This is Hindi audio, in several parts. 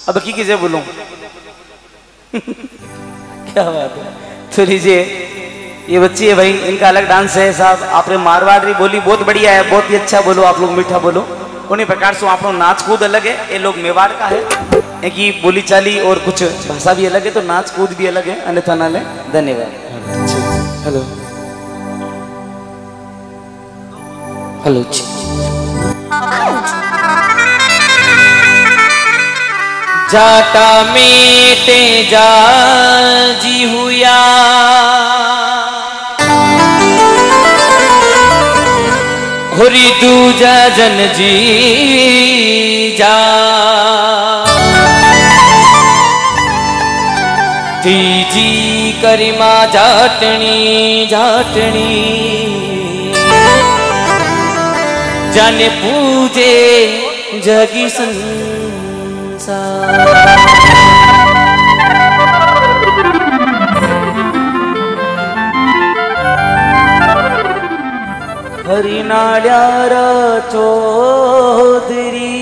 अब की किसे बोलूं? क्या बात है। तो लीजिए, ये बच्ची है भाई, इनका अलग डांस है साहब। आपने मारवाड़ी बोली बहुत बढ़िया है, बहुत ही अच्छा बोलो, आप लोग मीठा बोलो। उन्हीं प्रकार से आप लोग नाच कूद अलग है, ये लोग मेवाड़ का है, एक ही बोली चाली और कुछ भाषा भी अलग है, तो नाच कूद भी अलग है, अन्यथा ना ले। धन्यवाद। हेलो हेलो जाटा में ते जाजी हुआ होरी दूजा जन जी जा तीजी करिमा जाटनी जाटनी जाने पूजे जगी संसार। हरिनाड्यार चौधरी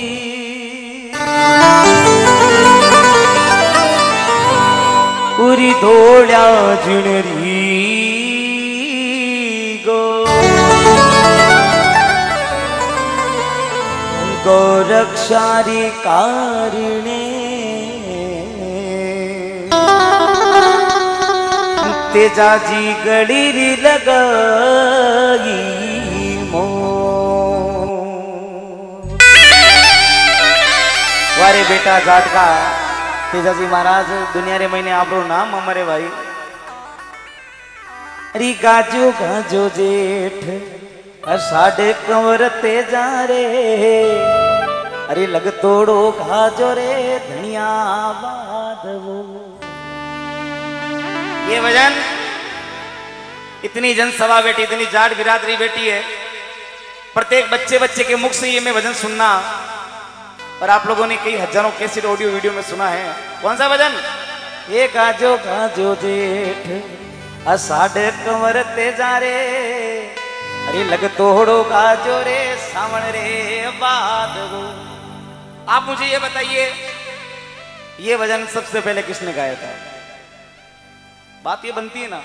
उरी धोळ्या जिणरी गो गोरक्षारी कारिणे तेजाजी गडीरी लगाई मो। वारे बेटा जाटका तेजाजी महाराज दुनिया रे महीने आप नाम अमरे भाई। अरे गाजो गाजो जेठ साढ़े कंवर तेजा रे, अरे लग तोड़ो गाजो रे धनिया बादवो। ये भजन इतनी जनसभा बैठी, इतनी जाट बिरादरी बैठी है, प्रत्येक बच्चे बच्चे के मुख से ये मैं भजन सुनना, और आप लोगों ने कई हजारों कैसेट ऑडियो वीडियो में सुना है। कौन सा भजन? ये गाजो गाजो जेठ साढ़े कंवर तेजा रे, अरे लग तोड़ो गाजो रे सावण रे बादवो। आप मुझे ये बताइए, ये भजन सबसे पहले किसने गाया था? बात ये बनती है ना,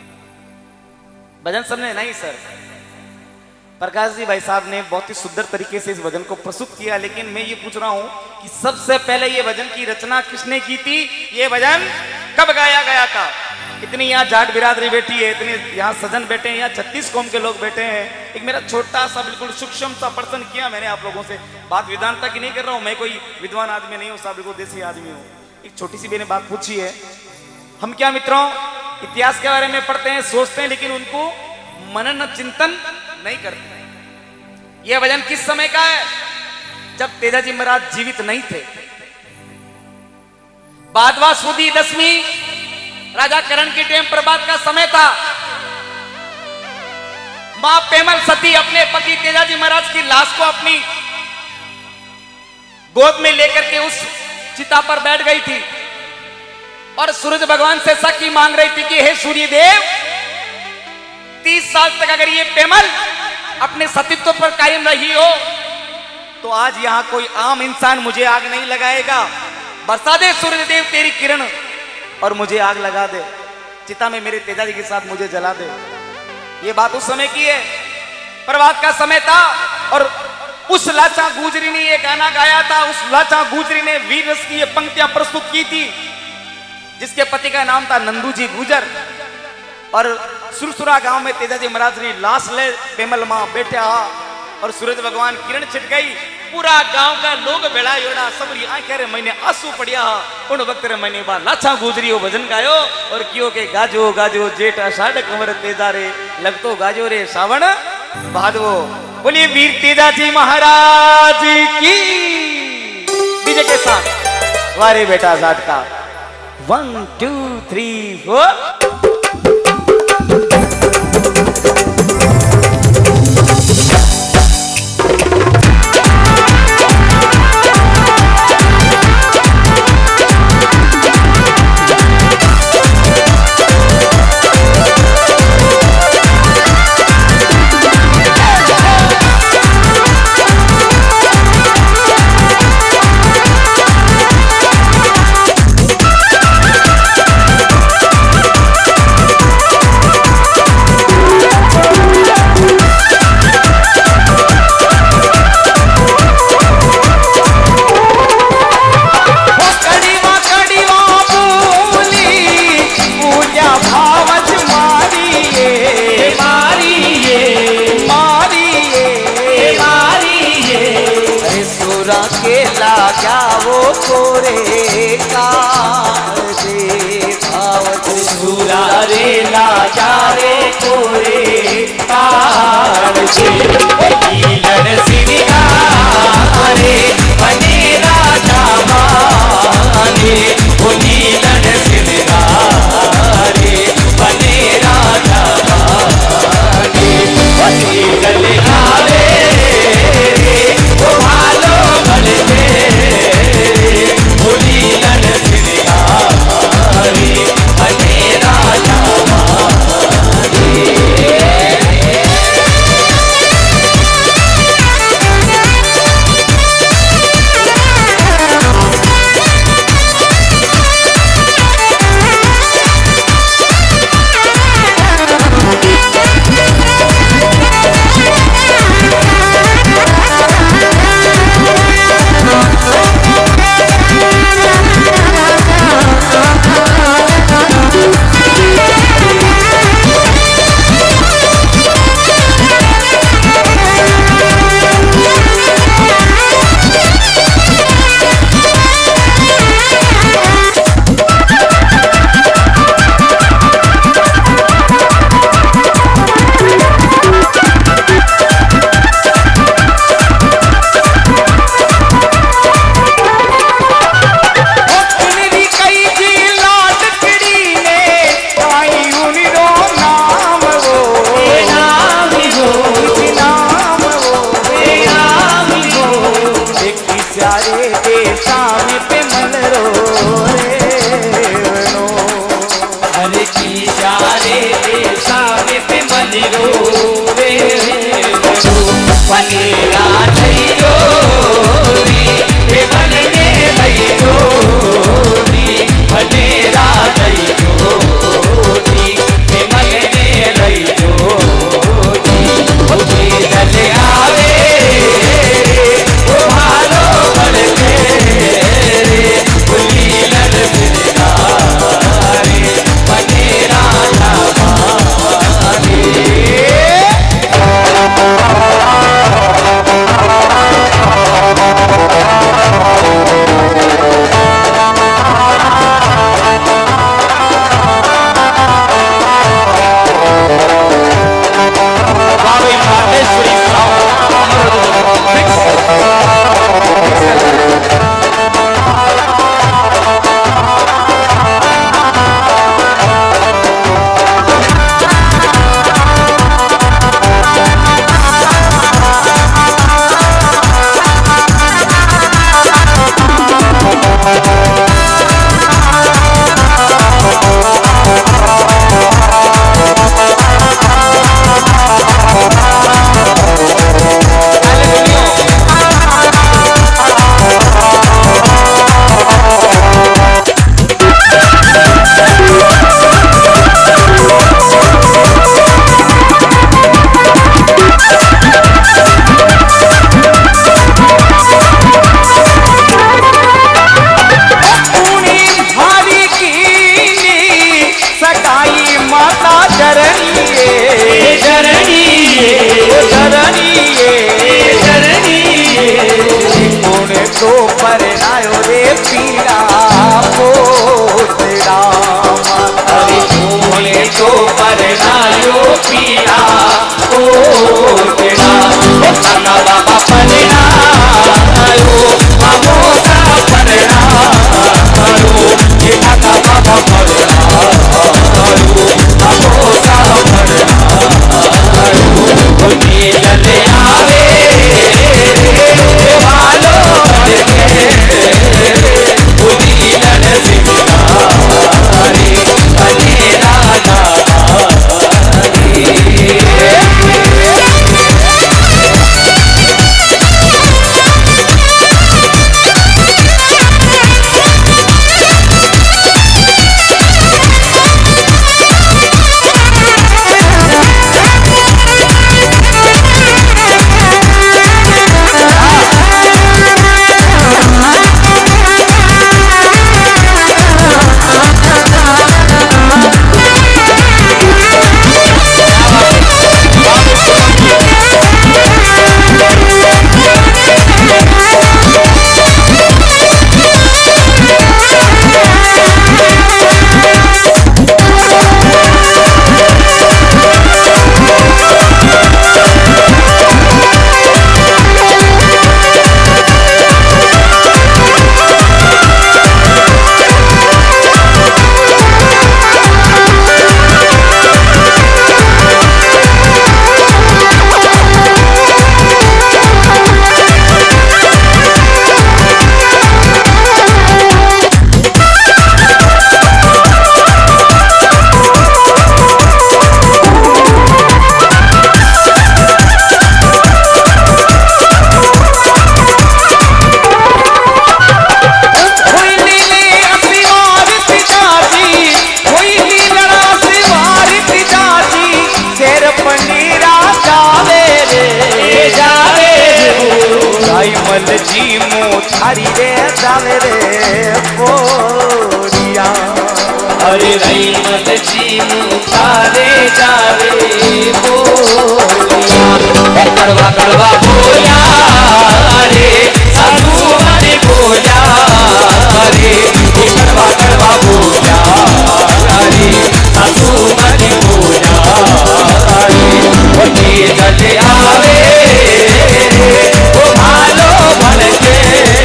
भजन सबने नहीं सर, प्रकाश जी भाई साहब ने बहुत ही सुंदर तरीके से इस भजन को प्रस्तुत किया। लेकिन मैं ये पूछ रहा हूं कि सबसे पहले ये भजन की रचना किसने की थी? ये भजन कब गाया गया था? इतनी यहाँ जाट बिरादरी बैठी है, इतने यहाँ सजन बैठे हैं, यहाँ 36 कौम के लोग बैठे हैं। एक मेरा छोटा सा बिल्कुल सूक्ष्म सा प्रश्न किया मैंने आप लोगों से, बात विद्वानता की नहीं कर रहा हूँ, मैं कोई विद्वान आदमी नहीं हूँ साहब, बिल्कुल देसी आदमी हूँ। एक छोटी सी मैंने बात पूछी है, हम क्या मित्रों इतिहास के बारे में पढ़ते हैं, सोचते हैं, लेकिन उनको मनन चिंतन नहीं करते। यह भजन किस समय का है? जब तेजाजी महाराज जीवित नहीं थे। भादवा सुदी 10वीं राजा करण की टेम प्रभात का समय था। मां पेमल सती अपने पति तेजाजी महाराज की लाश को अपनी गोद में लेकर के उस चिता पर बैठ गई थी और सूरज भगवान से सखी मांग रही थी कि हे सूर्य देव, 30 साल तक अगर ये पेमल अपने सतीत्व पर कायम रही हो तो आज यहां कोई आम इंसान मुझे आग नहीं लगाएगा। बरसा दे सूर्य देव तेरी किरण और मुझे आग लगा दे, चिता में मेरे तेजाजी के साथ मुझे जला दे। ये बात उस समय की है, प्रभात का समय था, और उस लाचा गुजरी ने ये गाना गाया था। उस लाचा गुजरी ने वीर रस की ये पंक्तियां प्रस्तुत की थी, जिसके पति का नाम था नंदू जी गुजर। और सुरसुरा गांव में तेजाजी महाराज ने लाश ले पेमल मां बैठा और सूरज भगवान किरण छिट गई। पूरा गांव का लोग बेड़ा योड़ा सबरी आंखें रे मैंने आंसू पड़िया। उन वक्त रे मैंने बा लाछा गुजरी हो भजन गायो और कियो के गाजो गाजो जेठ आषाढ़ कंवर तेजा रे लगतो गाजो रे सावण भादवो। बोलिए वीर तेजाजी महाराज की। डीजे के साथ वारे बेटा जाट का 1 2 3 4। रे लाजा रे कोरे पहाड़ से नीलड़ सिंगारे बने राजा माने वो नीलड़ सिंगारे बने राजा माने वो नीलड़ आवे वो भालो बलते वो नीलड़ सिंगारे बने राजा माने। जी मुँह थारी रे जावे रे पोरिया। अरे रईमल जी मुँह थारे जावे पोरिया। कड़वा कड़वा बोया रे साधु माने बोया रे, कड़वा कड़वा बोया रे साधु माने बोया रे। जल आवे वो भालो भलके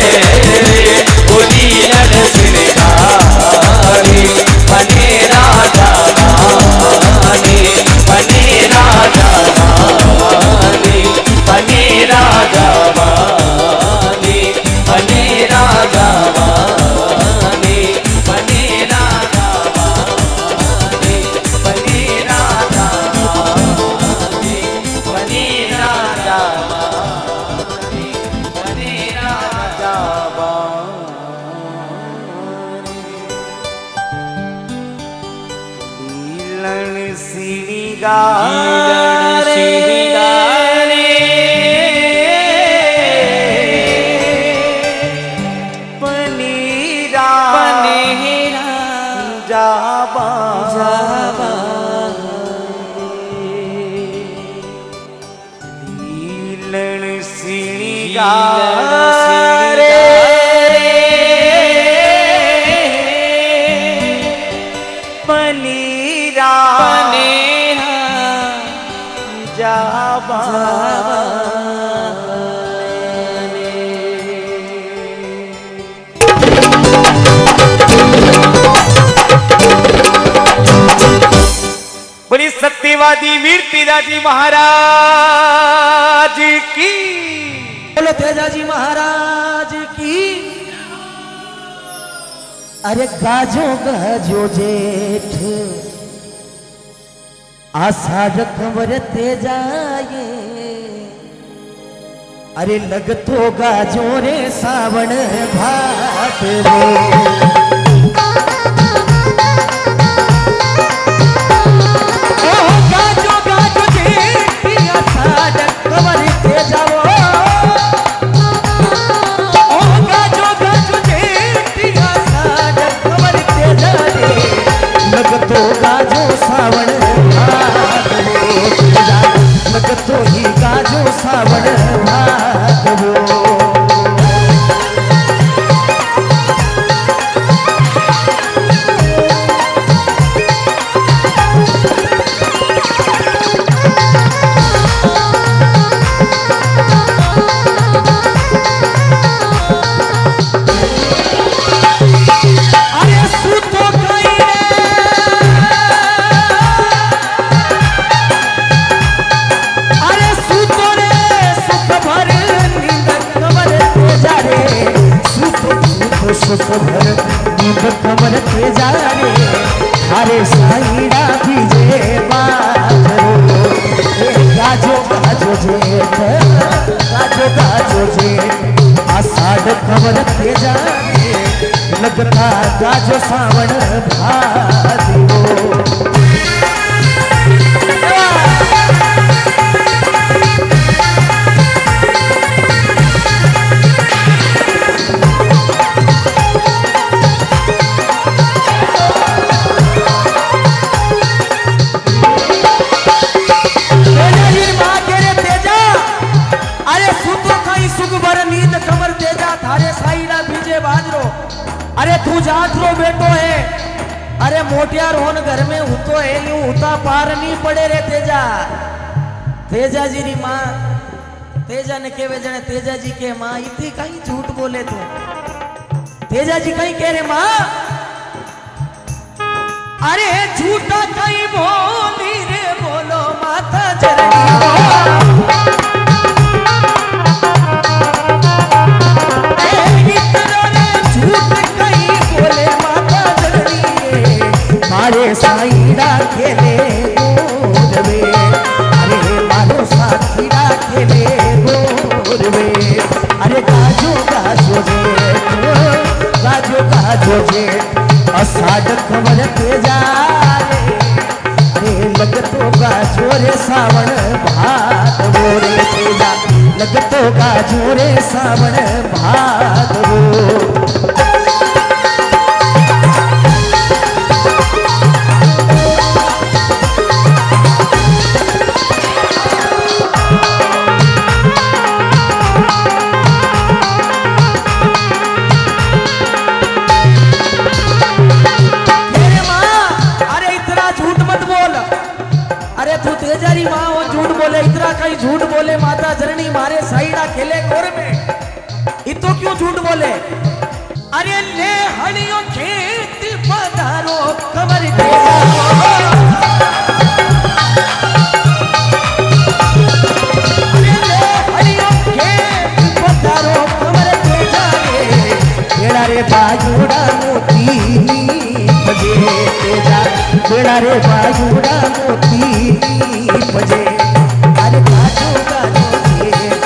बोली लड़ सिरगारी बने राजा रानी, बने राजा रानी, बने राजा रानी, बने राजा रानी, बने राजा रानी, बने राजा रानी, बने राजा रानी, बने राजा लीलन सिंगारे पनीरा जाबा लीलन सिंगारे पनीरा जाबा बोली सत्यवादी वीर तेजाजी महाराज की। बोलो तेजाजी महाराज की। अरे गाजो गाजो जेठ आषाढ़ खबर तेजाए, अरे लगतो गाजो रे सावन भात रो। लगतो गाजो सावन लगतो ही गाजो सावन भागवो। सुख भर नींद कमर तेजा रे थारे साईड़ा भीजे बाजरो। गाजो गाजो जेठ गाजो गाजो जेठ आषाढ़ कमर तेजा रे लगता गाजो सावन भादो। अरे तू जात रो बेटो है, अरे मोटियार होन घर में उतो है यूं उता पार नहीं पड़े रे तेजा। तेजा जी री माँ तेजा ने केवे जने तेजा जी के माँ इतनी कहीं झूठ बोले थे। तेजा जी कहीं कह रहे माँ अरे झूठा कहीं बोली रे बोलो माता चरणी। मारे साईड़ा खेले गोरवे, अरे मारो साथीड़ा खेले गोरवे। अरे गाजो गाजो जेठ गाजो गाजो जेठ आषाढ़ खबर तेजा रे, अरे लगतो गाजो रे सावन भादवो रे तेजा लगतो गाजो रे सावण भादरो। तेजारी माँ वो झूठ बोले, इतना कहीं झूठ बोले माता जननी मारे साइडा खेले कोर में, इतो क्यों झूठ बोले? अरे ले हड़ियों खेत पधारो कमर तेजा, अरे ले हड़ियों खेत पधारो कमर तेजा रे, बेड़ा रे बाजूड़ा मोती बजे तेजा, बेड़ा रे बाजूड़ा मोती बजे। अरे गाजो गाजो जेठ,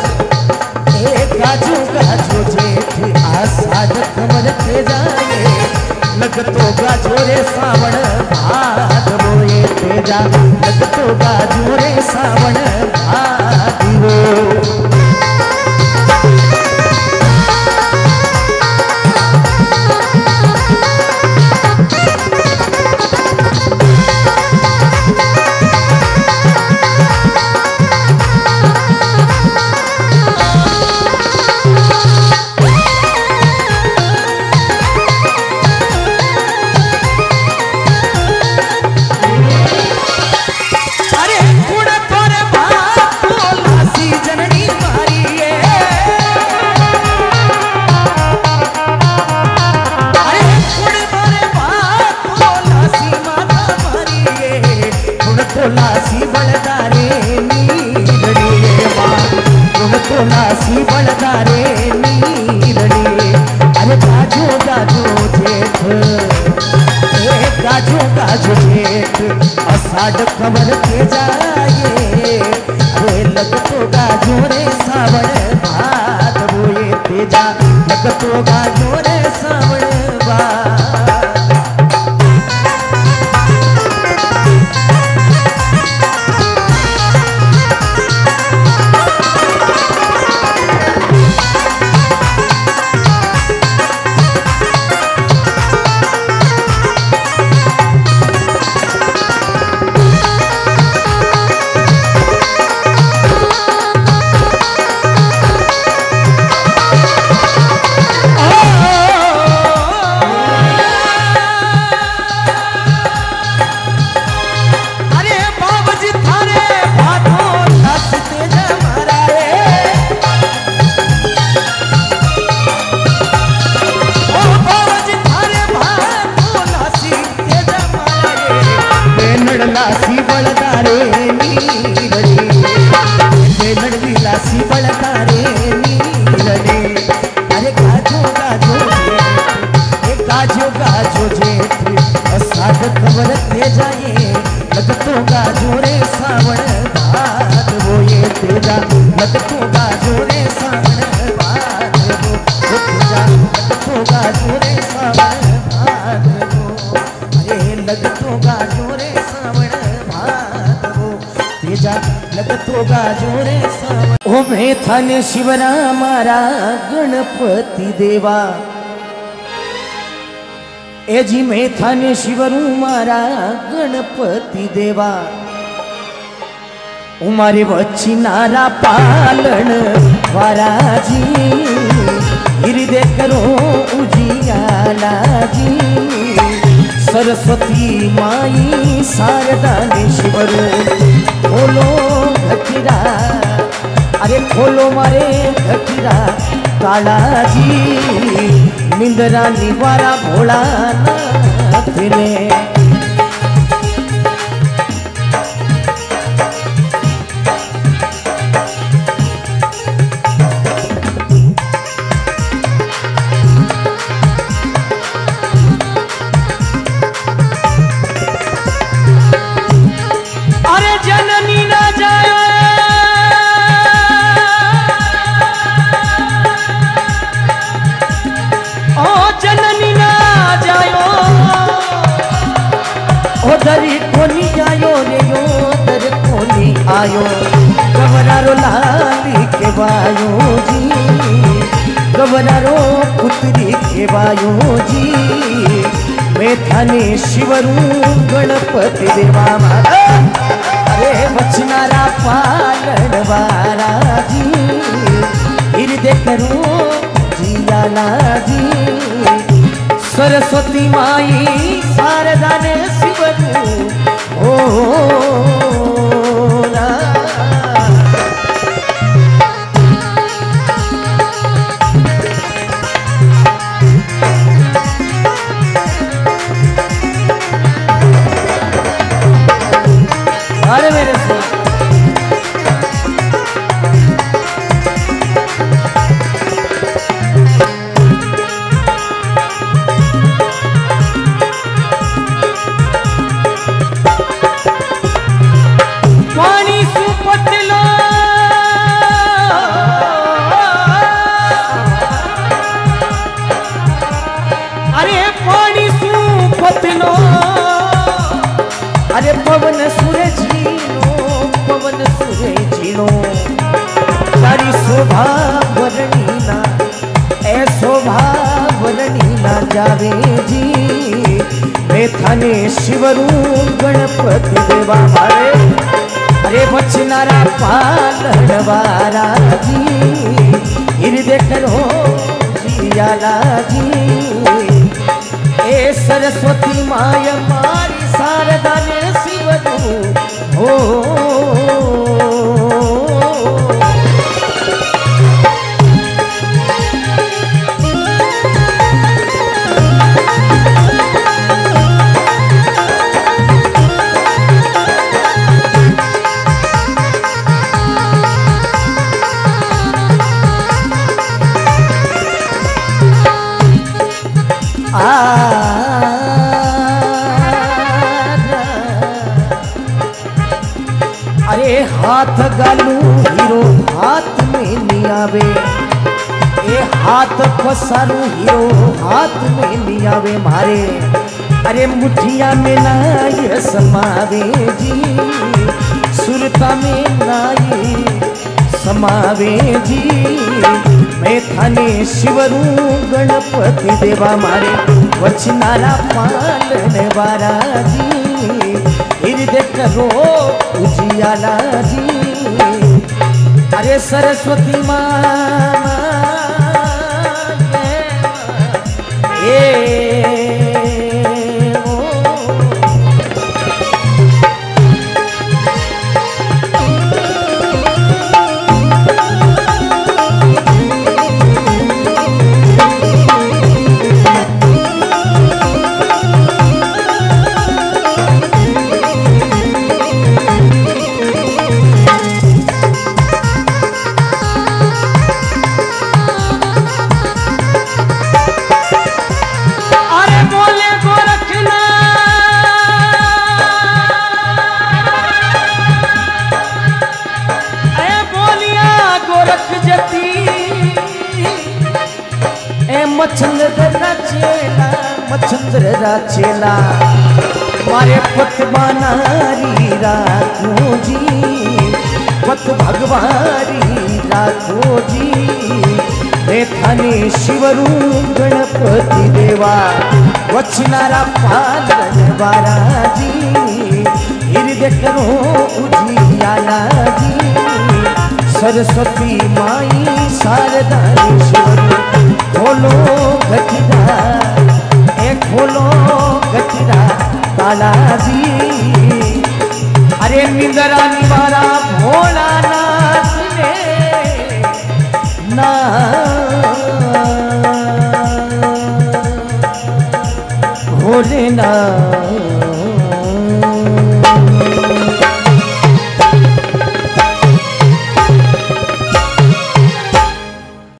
गाजो गाजो जेठ आषाढ़ कमर तेजा रे, लगतो गाजो रे सावण भादरो ये तेजा, लगतो गाजो रे सावण भादरो। लासी बलदारे नीरड़ी माँ, तो लासी बलदारे नीरड़ी। अरे गाजो गाजो जेठ, गाजो गाजो जेठ आषाढ़ कमर तेजा ये, अरे लगतो गाजो रे सावण भादरो ये तेजा, लगतो गाजो रे सावण भादरो। लासी बलदारे नीरड़े, लड़वी लासी बलदारे नीरड़े। अरे गाजो गाजो जेठ, गाजो गाजो जेठ आषाढ़ कमर तेजा ये, लगतो गाजो रे सावण भादरो ये तेजा, लगतो गाजो रे सावण भादरो तेजा, लगतो गाजो रे सावण भादरो। अरे लगतो गाजो रे तेजा, लगतो गाजो रे सावण। ओ मेथान शिवरा मारा गणपति देवा, ए जी मेथान शिवरू मारा गणपति देवा, उमारे वच्ची नारा पालन वाराजी, हृदय करो उजियाला जी। सरस्वती माई शारदा ने शिवरू खोलो घटीरा, अरे खोलो मारे घटीरा काला जी, निंदरा निवारा भोला नाथ ने। दरी कोनी आयो रे यो दर कोनी आयो, कमरारो लाली के केवायो जी, गवनारो पुत्री केवायो जी, मैं थाने शिवरू गणपति देवा मारा, अरे वचनारा पालन वारा जी, हृदय करो जियाला जी, सरस्वती माई शारदा ने शिवरू ओ अरे मेरे पानी सुपतलो अरे पानी सुपतलो अरे पवन सूरजीनो पवन सूरजीनो तारी शोभा वर्णीना ए शोभा वर्णीना जावे जी, मैं थाने शिवरू गणपति देवा मारे, अरे वचनारा पालन वारा जी, हृदय करो जियाला जी, ए सरस्वती माय मारी शारदा ने शिवरू हो अरे हाथ गालू हीरो हाथ में नहीं आवे, ए हाथ पसारू हीरो हाथ में नहीं आवे मारे, अरे मुठिया में नाय समावे जी, सुरता में नाय समावे जी, मैं थाने शिवरू गणपति देवा मारे, वचनारा पालन वारा जी, हृदय करो उजियाला जी, अरे सरस्वती माँ मच्छंद्र राचेला मारे पत बनारी राखो जी, पत भगवारी राखो जी, मैं थाने शिवरू गणपति देवा वचनारा पालन वारा जी, हृदय करो उजियाला जी, सरस्वती माई शारदा शिवरू खोलो गठिरा खोलो गठिरा ताला जी, अरे निंदरा निवारा भोलानाथ ने ना भोलेनाथ